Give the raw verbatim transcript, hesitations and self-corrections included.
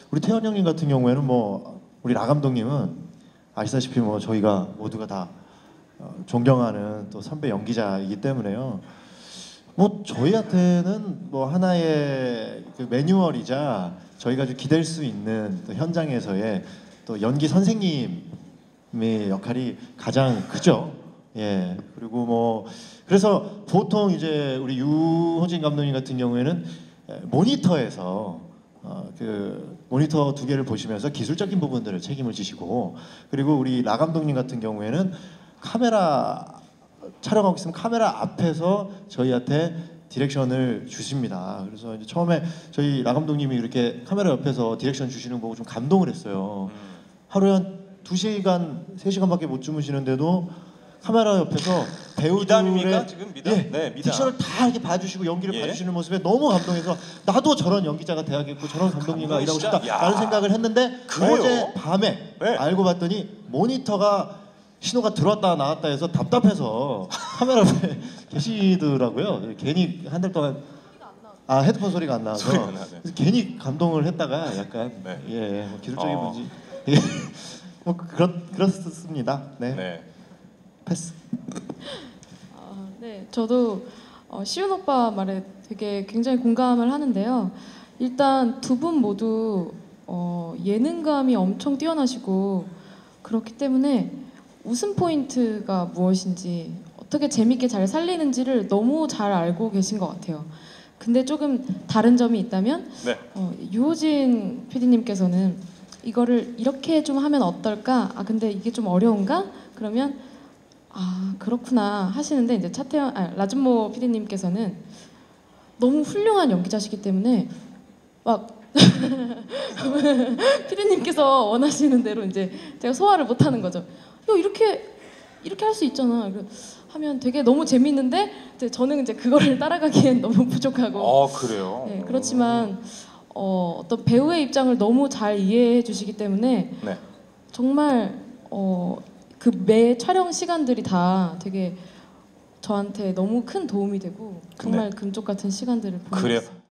우리 태연 형님 같은 경우에는 뭐 우리 라 감독님은 아시다시피 뭐 저희가 모두가 다 어, 존경하는 또 선배 연기자이기 때문에요. 뭐 저희한테는 뭐 하나의 그 매뉴얼이자 저희가 좀 기댈 수 있는 또 현장에서의 또 연기 선생님의 역할이 가장 크죠. 예. 그리고 뭐 그래서 보통 이제 우리 유호진 감독님 같은 경우에는 모니터에서 어, 그 모니터 두 개를 보시면서 기술적인 부분들을 책임을 지시고, 그리고 우리 라 감독님 같은 경우에는 카메라 촬영하고 있으면 카메라 앞에서 저희한테 디렉션을 주십니다. 그래서 이제 처음에 저희 라 감독님이 이렇게 카메라 옆에서 디렉션 주시는 거 보고 좀 감동을 했어요. 음. 하루에 한 두 시간, 세 시간밖에 못 주무시는데도 카메라 옆에서 배우들의 미담입니까? 지금 미담? 예, 네, 미담. 딕션을 다 이렇게 봐주시고 연기를 예. 봐주시는 모습에 너무 감동해서 나도 저런 연기자가 돼야겠고 저런 감독님과 일하고 감동이시다. 싶다라는 야. 생각을 했는데 그래요? 어제 밤에 네. 알고 봤더니 모니터가 신호가 들어왔다 나왔다 해서 답답해서 카메라 앞에 계시더라고요. 괜히 한 달 동안 아 헤드폰 소리가 안 나와서 소리가 나네. 그래서 괜히 감동을 했다가 약간 네. 예, 뭐 기술적인 어. 문제 예, 뭐 그렇 그렇습니다. 네, 네. 패스. 아, 네, 저도 어, 시윤 오빠 말에 되게 굉장히 공감을 하는데요. 일단 두 분 모두 어, 예능감이 엄청 뛰어나시고 그렇기 때문에 웃음 포인트가 무엇인지 어떻게 재밌게 잘 살리는지를 너무 잘 알고 계신 것 같아요. 근데 조금 다른 점이 있다면 네. 어, 유호진 피디님께서는 이거를 이렇게 좀 하면 어떨까? 아 근데 이게 좀 어려운가? 그러면 아 그렇구나 하시는데 이제 차태현, 아, 라준모 피디님께서는 너무 훌륭한 연기자시기 때문에 막 피디님께서 원하시는 대로 이제 제가 소화를 못하는 거죠. 야 이렇게 이렇게 할 수 있잖아. 이렇게 하면 되게 너무 재밌는데 이제 저는 이제 그거를 따라가기엔 너무 부족하고. 어 그래요. 네, 그렇지만 어, 어떤 배우의 입장을 너무 잘 이해해 주시기 때문에 네. 정말 어, 그 매 촬영 시간들이 다 되게 저한테 너무 큰 도움이 되고 정말 네. 금쪽 같은 시간들을 보내고 그래요. 있어요.